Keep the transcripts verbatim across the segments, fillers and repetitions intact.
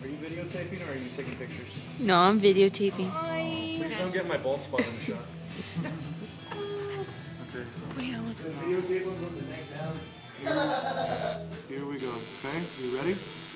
you videotaping or are you taking pictures? No, I'm videotaping. Please don't get my bald spot in the shot. Okay. Wait, I want The videotape one from the neck down. Here we go. Okay, you ready?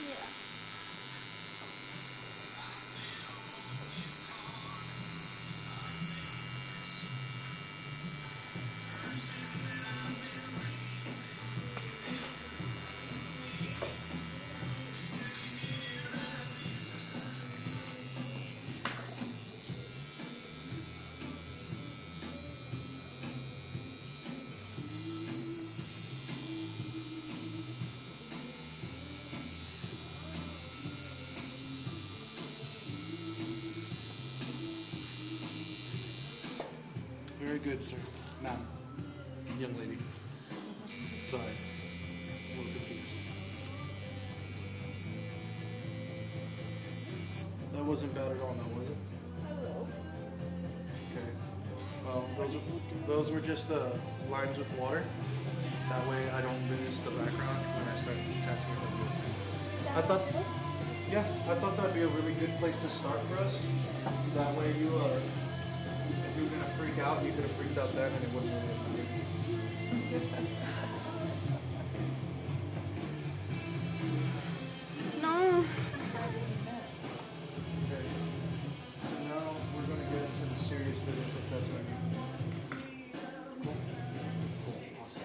Very good, sir. Ma'am. Young lady. Sorry. A little confused. That wasn't bad at all, now, was it? Okay. Well, those, those were just uh, lines with water. That way I don't lose the background when I start tattooing the I thought, yeah, I thought that'd be a really good place to start for us. That way you, uh, if you were gonna freak out, you could have freaked out then and it wouldn't really matter. No. Okay. So now we're gonna get into the serious business of tattooing. Cool. Cool. Awesome.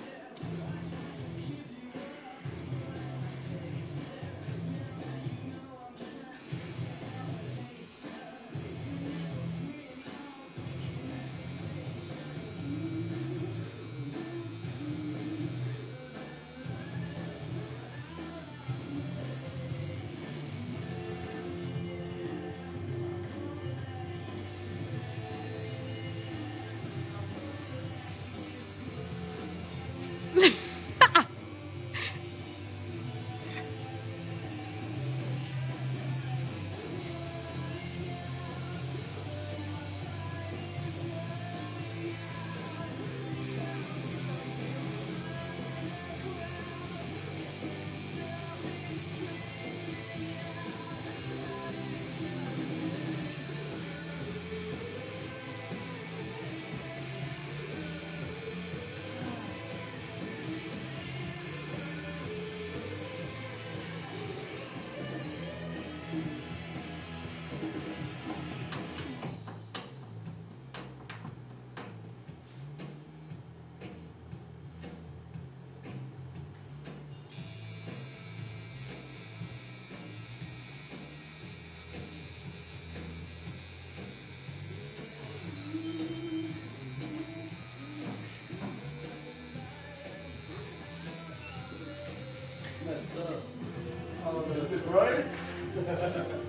Messed up. Oh, is it right?